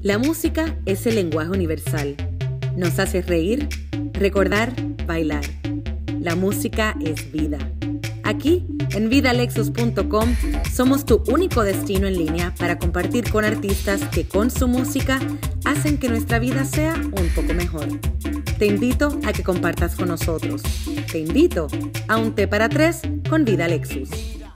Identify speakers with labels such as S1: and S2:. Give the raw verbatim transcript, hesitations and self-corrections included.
S1: La música es el lenguaje universal. Nos hace reír, recordar, bailar. La música es vida. Aquí, en vida lexus punto com, somos tu único destino en línea para compartir con artistas que con su música hacen que nuestra vida sea un poco mejor. Te invito a que compartas con nosotros. Te invito a un té para tres con Vida Lexus.